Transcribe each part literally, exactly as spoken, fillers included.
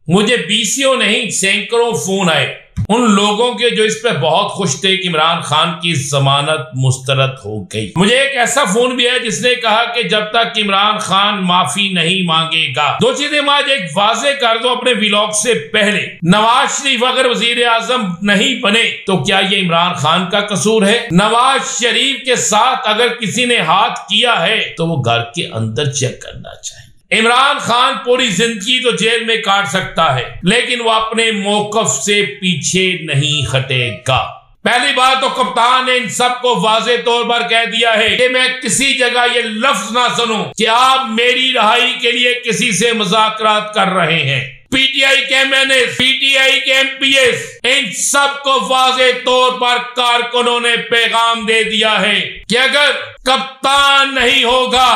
मुझे बीसियों नहीं सैकड़ों फोन आए उन लोगों के जो इस पे बहुत खुश थे कि इमरान खान की जमानत मुस्तरद हो गई। मुझे एक ऐसा फोन भी है जिसने कहा कि जब तक इमरान खान माफी नहीं मांगेगा। दो चीजें मैं आज एक वाजे कर दो अपने व्लॉग से पहले, नवाज शरीफ अगर वजीर आजम नहीं बने तो क्या ये इमरान खान का कसूर है? नवाज शरीफ के साथ अगर किसी ने हाथ किया है तो वो घर के अंदर चेक करना चाहिए। इमरान खान पूरी जिंदगी तो जेल में काट सकता है लेकिन वो अपने मौकफ से पीछे नहीं हटेगा। पहली बात तो कप्तान ने इन सबको वाजे तौर पर कह दिया है कि मैं किसी जगह ये लफ्ज ना सुनूं कि आप मेरी रिहाई के लिए किसी से मुज़ाकरात कर रहे हैं। पीटीआई के एम एन एस, पीटीआई के एम पी एस, इन सबको वाजे तौर पर कारकुनों ने पैगाम दे दिया है कि अगर कप्तान नहीं होगा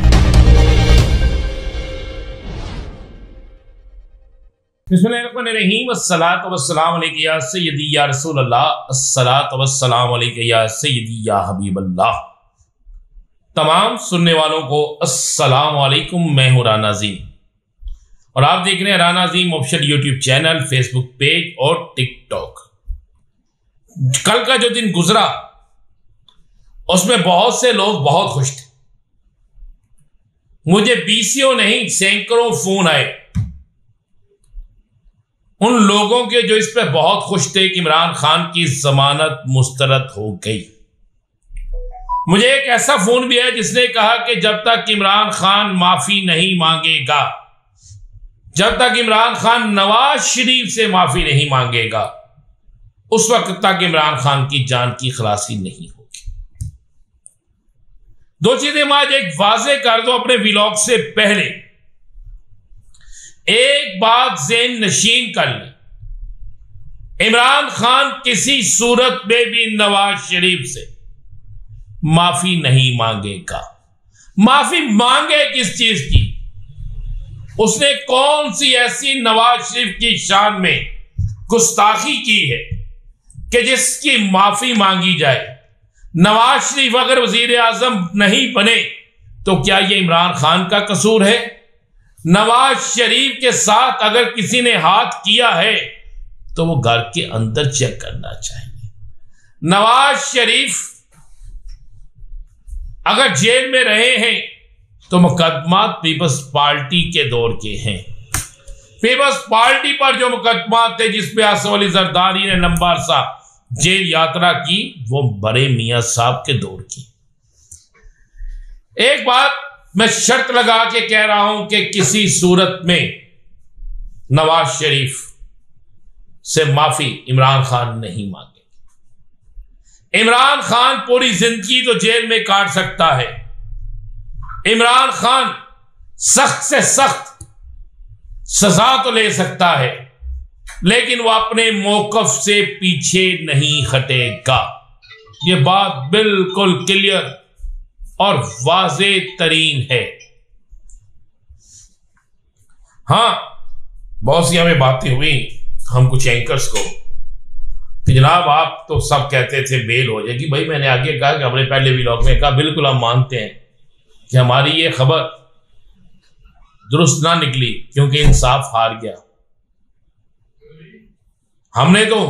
बिस्मिल्लाहिर्रहमानिर्रहीम, अस्सलातु वस्सलामु अलैका या सय्यदी या रसूल अल्लाह, अस्सलातु वस्सलामु अलैका या सय्यदी या हबीब अल्लाह। तमाम सुनने वालों को अस्सलामु अलैकुम। मैं हूं राना अज़ीम और आप देख रहे हैं Rana Azeem official YouTube channel, Facebook page और टिकटॉक। कल का जो दिन गुजरा उसमें बहुत से लोग बहुत खुश थे। मुझे बीसियों नहीं सैकड़ों फोन आए उन लोगों के जो इस पे बहुत खुश थे कि इमरान खान की जमानत मुस्तरद हो गई। मुझे एक ऐसा फोन भी है जिसने कहा कि जब तक इमरान खान माफी नहीं मांगेगा, जब तक इमरान खान नवाज शरीफ से माफी नहीं मांगेगा, उस वक्त तक इमरान खान की जान की खलासी नहीं होगी। दो चीजें मैं आज एक वाजे कर दो अपने व्लॉग से पहले, एक बात ज़हन नशीन कर ले, इमरान खान किसी सूरत में भी नवाज शरीफ से माफी नहीं मांगेगा। माफी मांगे किस चीज की? उसने कौन सी ऐसी नवाज शरीफ की शान में गुस्ताखी की है कि जिसकी माफी मांगी जाए? नवाज शरीफ अगर वजीर आजम नहीं बने तो क्या यह इमरान खान का कसूर है? नवाज शरीफ के साथ अगर किसी ने हाथ किया है तो वो घर के अंदर चेक करना चाहिए। नवाज शरीफ अगर जेल में रहे हैं तो मुकदमा पीपल्स पार्टी के दौर के हैं। पीपल्स पार्टी पर जो मुकदमा थे जिसपे आसफ अली जरदारी ने लंबा अरसा जेल यात्रा की, वो बड़े मियां साहब के दौर की। एक बात मैं शर्त लगा के कह रहा हूं कि किसी सूरत में नवाज शरीफ से माफी इमरान खान नहीं मांगे। इमरान खान पूरी जिंदगी तो जेल में काट सकता है। इमरान खान सख्त से सख्त सजा तो ले सकता है लेकिन वह अपने मौकफ से पीछे नहीं हटेगा। यह बात बिल्कुल क्लियर और वाजे तरीन है। हां, बहुत सी हमें बातें हुई हम कुछ एंकर्स को कि जनाब आप तो सब कहते थे बेल हो जाएगी। भाई मैंने आगे कहा कि हमने पहले व्लॉग में कहा बिल्कुल हम मानते हैं कि हमारी ये खबर दुरुस्त ना निकली क्योंकि इंसाफ हार गया। हमने तो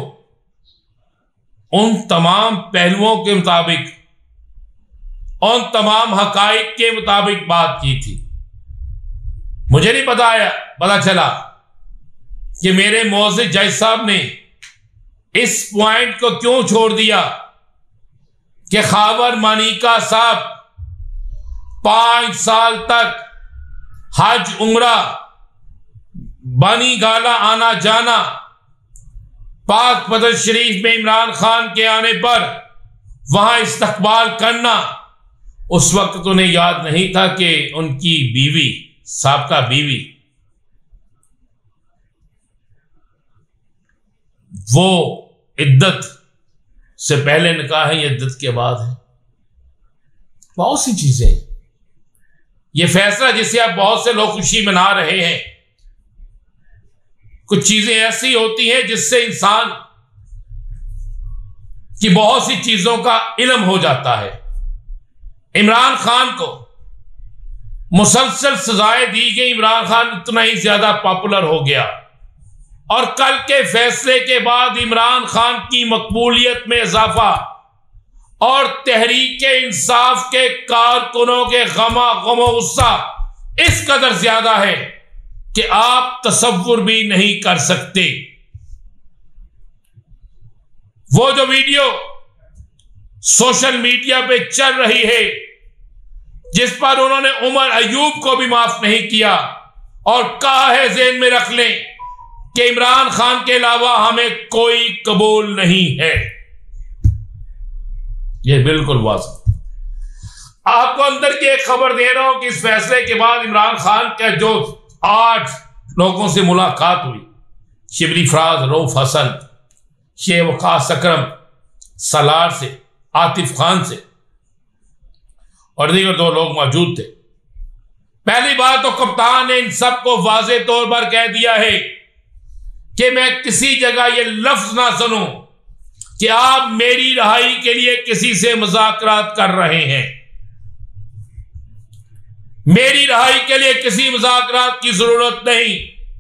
उन तमाम पहलुओं के मुताबिक, उन तमाम हकाइक के मुताबिक बात की थी। मुझे नहीं पता आया पता चला कि मेरे मौज़िज़ जज साहब ने इस पॉइंट को क्यों छोड़ दिया कि खावर मानिका साहब पांच साल तक हज उम्रा बानी गाला आना जाना, पाक पदर शरीफ में इमरान खान के आने पर वहां इस्तकबाल करना। उस वक्त उन्हें याद नहीं था कि उनकी बीवी, साबका बीवी, वो इद्दत से पहले निकाह है, इद्दत के बाद है। बहुत सी चीजें, ये फैसला जिसे आप बहुत से लोग खुशी मना रहे हैं, कुछ चीजें ऐसी होती हैं जिससे इंसान की बहुत सी चीजों का इल्म हो जाता है। इमरान खान को मुसलसल सजाएं दी गई, इमरान खान इतना ही ज्यादा पॉपुलर हो गया। और कल के फैसले के बाद इमरान खान की मकबूलियत में इजाफा और तहरीक इंसाफ के कारकुनों के गमा गमो गुस्सा इस कदर ज्यादा है कि आप तसव्वुर भी नहीं कर सकते। वो जो वीडियो सोशल मीडिया पे चल रही है जिस पर उन्होंने उमर अयूब को भी माफ नहीं किया और कहा है ज़हन में रख लें कि इमरान खान के अलावा हमें कोई कबूल नहीं है, यह बिल्कुल वाज़ेह। आपको अंदर की एक खबर दे रहा हूं कि इस फैसले के बाद इमरान खान के जो आठ लोगों से मुलाकात हुई, शिबली फराज, रऊफ हसन, शेख वकास अकरम, सलार से, आतिफ खान से और दीगर दो लोग मौजूद थे। पहली बात तो कप्तान ने इन सबको वाज़े तौर पर कह दिया है कि मैं किसी जगह ये लफ्ज ना सुनूं कि आप मेरी रिहाई के लिए किसी से मुज़ाकरात कर रहे हैं। मेरी रिहाई के लिए किसी मुज़ाकरात की जरूरत नहीं।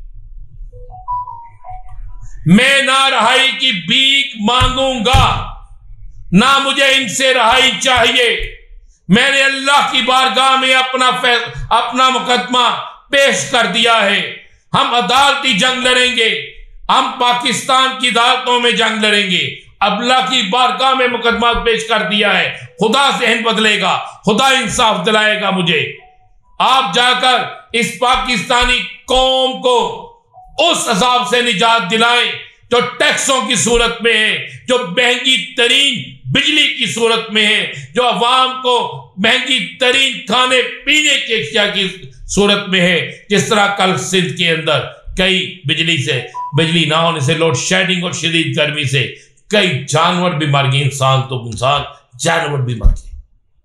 मैं ना रिहाई की भीख मांगूंगा, ना मुझे इनसे रिहाई चाहिए। मैंने अल्लाह की बारगाह में अपना अपना मुकदमा पेश कर दिया है। हम अदालती जंग लड़ेंगे, हम पाकिस्तान की अदालतों में जंग लड़ेंगे। अल्लाह की बारगाह में मुकदमा पेश कर दिया है। खुदा ज़हन बदलेगा, खुदा इंसाफ दिलाएगा मुझे। आप जाकर इस पाकिस्तानी कौम को उस अजाब से निजात दिलाएं जो टैक्सों की सूरत में है, जो महंगी तरीन बिजली की सूरत में है, जो अवाम को महंगी तरीन खाने पीने की अशिया की सूरत में है। जिस तरह कल सिंध के अंदर कई बिजली से बिजली ना होने से, लोड शेडिंग और शदीद गर्मी से कई जानवर भी मर गए, इंसान तो इंसान जानवर भी मर गए।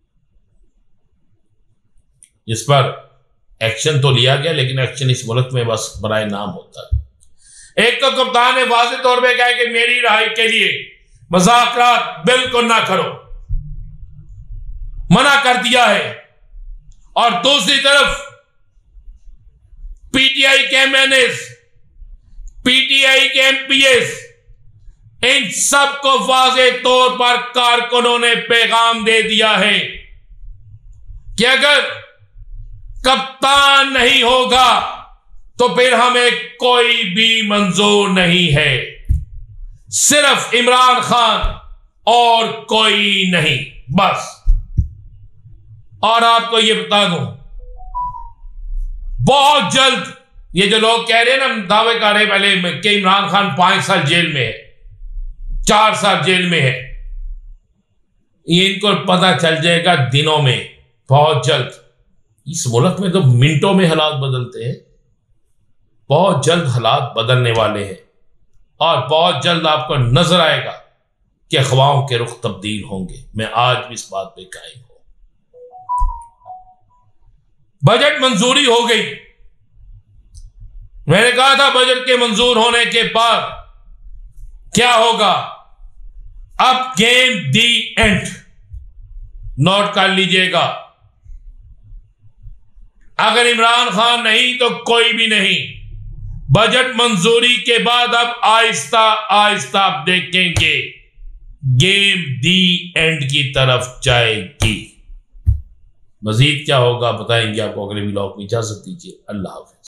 इस पर एक्शन तो लिया गया, लेकिन एक्शन इस मुल्क में बस बराए नाम होता है। एक तो कप्तान ने वाज़ेह तौर पे कहा कि मेरी रिहाई के लिए मुज़ाकरात बिल्कुल ना करो, मना कर दिया है। और दूसरी तरफ पीटीआई के एमएनएस, पीटीआई के एमपीएस, इन सबको वाज़ेह तौर पर कारकुनों ने पैगाम दे दिया है कि अगर कप्तान नहीं होगा तो फिर हमें कोई भी मंजूर नहीं है, सिर्फ इमरान खान और कोई नहीं, बस। और आपको ये बता दूं, बहुत जल्द ये जो लोग कह रहे हैं ना, दावे कर रहे पहले कि इमरान खान पांच साल जेल में है, चार साल जेल में है, ये इनको पता चल जाएगा दिनों में, बहुत जल्द। इस मुल्क में तो मिनटों में हालात बदलते हैं, बहुत जल्द हालात बदलने वाले हैं और बहुत जल्द आपको नजर आएगा कि अखवाओं के रुख तब्दील होंगे। मैं आज भी इस बात पे कायम हूं। बजट मंजूरी हो गई। मैंने कहा था बजट के मंजूर होने के बाद क्या होगा। अब गेम दी एंड, नोट कर लीजिएगा। अगर इमरान खान नहीं तो कोई भी नहीं। बजट मंजूरी के बाद अब आहिस्ता आहिस्ता आप देखेंगे गेम दी एंड की तरफ जाएगी। मजीद क्या होगा बताएंगे आपको अगले व्लॉग में। इजाजत दीजिए, अल्लाह हाफिज।